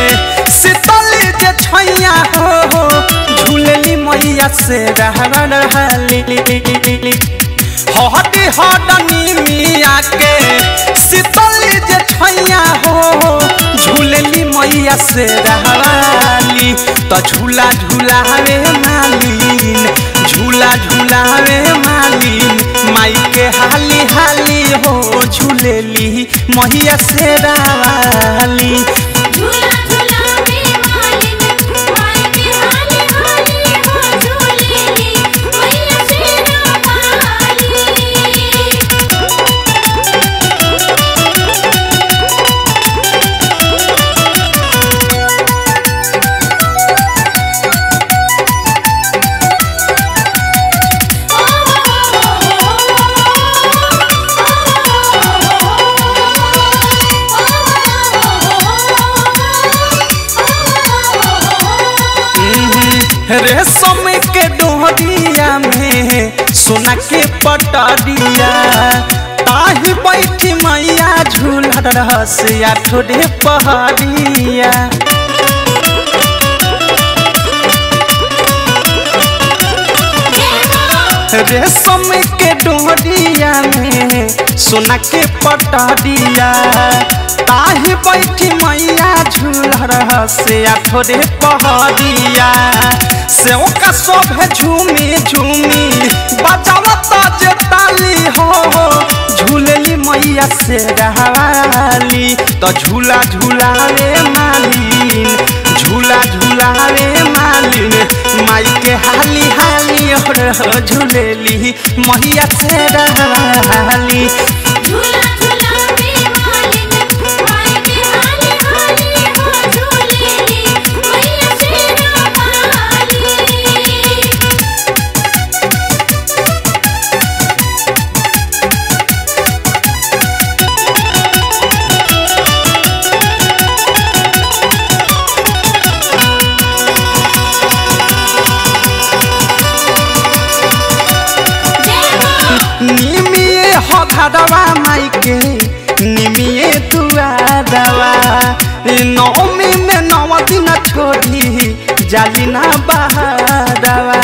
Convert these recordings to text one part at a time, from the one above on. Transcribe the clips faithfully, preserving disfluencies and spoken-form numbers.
शीतली जे छैया हो झूलेली मैया से रहली हटी हडनी मिया के शीतली जे छैया हो झूलेली मैया से रहली तो झूला झूलावे मालिन झूला झूलावे मालिन माई के हाली हाली हो झूलेली मैया से रहली रेशम के डोहरिया में सोना के पटरिया ताही बैठी मैया झूला रहसिया ठोडे पहरिया रेशम के डोहरिया में सोना के पटरिया ताही बैठी मैया झूला रहसिया ठोडे पहरिया से का शोभे झूमी झूमी बजावता जे ताली हो झूलेली मैया से रहली तो झूला झूलावे मालिन झूला झूलावे मालिन माई के हाली हाली और झूलेली मैया से रहली निमिये हो घरवा माई के निमिये दुआरवा नौमी में नौ दिन छोड़ी जाली ना बहारवा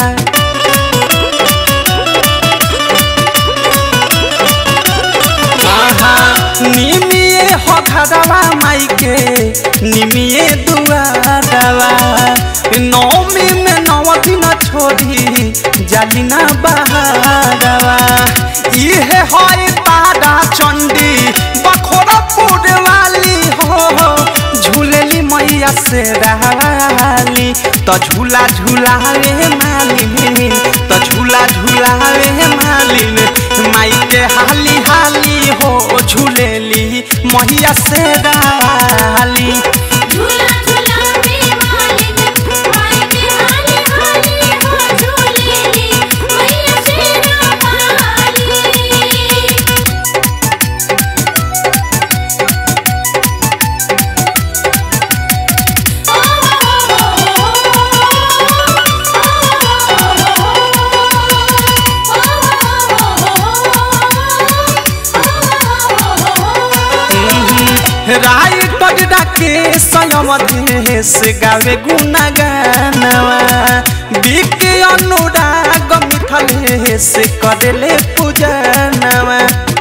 निमिये हो घरवा माई के निमिये दुआरवा नौमी में नौ दिन छोड़ी जाली ना बहारवा इहे है तारा चंडी बखोरपुर वाली हो झूलेली मैया से रहली तो झूला झूलावे मालिन तो झूला झूलावे मालिन माई के हाली हाली हो झूलेली मैया से रहली राय टजरा के सयमधेश गावे गुना गानवा बिके अनुराग मिथलेश करेले पूजनवा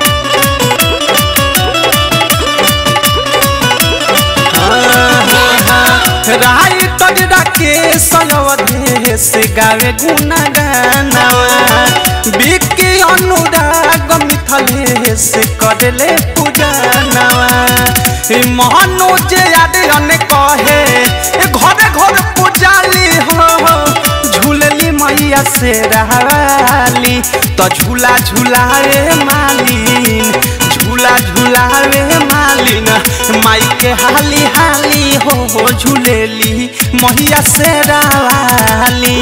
राय टजरा के सयमधेश गावे गुना गानवा बिके अनुराग मिथलेश करेले पूजनवा मनोज यादन कहे घरे घर पुजाली हो झूलेली मैया से रहली तो झूला झूलावे मालिन झूला झूलावे मालिन माई के हाली हाली हो झूलेली मैया से रहली।